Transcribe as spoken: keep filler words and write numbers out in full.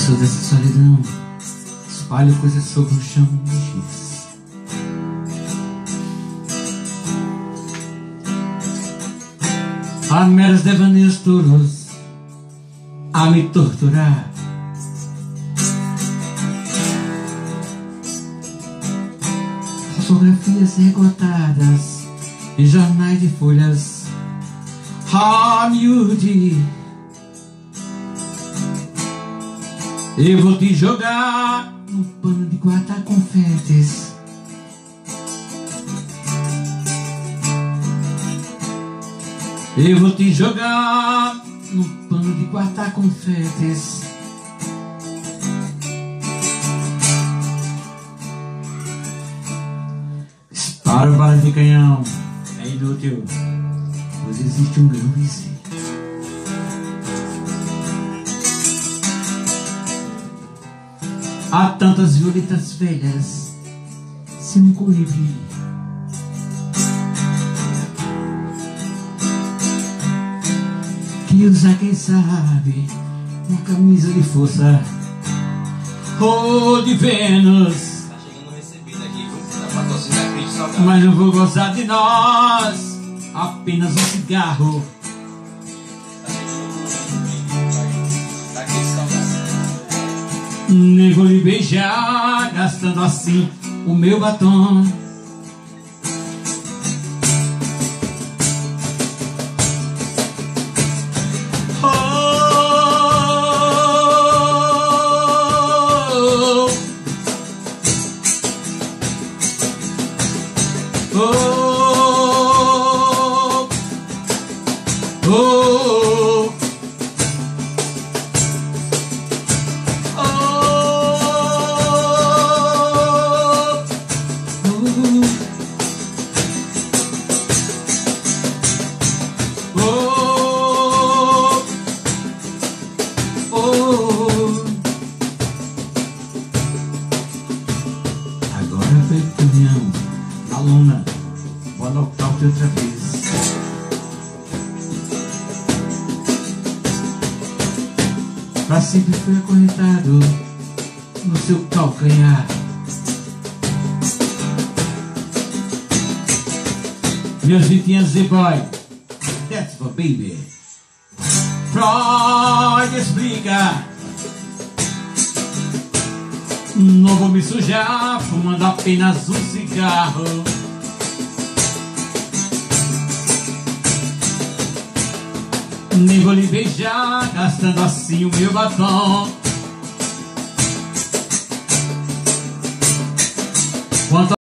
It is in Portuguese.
Cansou dessa solidão, espalho coisas sobre o chão de giz. Há meros devaneios tolos a me torturar. Fotografias recortadas em jornais de folhas. Ah, miúde, eu vou te jogar no pano de guardar confetes. Eu vou te jogar no pano de guardar confetes. Dispara bala de canhão, é inútil, pois existe um grão vizinho. Há tantas violetas velhas sem um colibri. Que usa, quem sabe, uma camisa de força ou de Vênus. Tá chegando recebido aqui, viu? Tá patrocinando a Cris Salgado. Mas não vou gozar de nós, apenas um cigarro. Tá chegando da Cris Salgado. Nem vou lhe beijar, gastando assim o meu batom. Oh, oh, oh, oh, oh. Agora vem o caminhão, aluna, vou anotar-te outra vez. Pra sempre foi acorrentado no seu calcanhar. Meus vinte anos de boy, that's for baby. Freud explica. Não vou me sujar fumando apenas um cigarro. Nem vou lhe beijar, gastando assim o meu batom. Quanto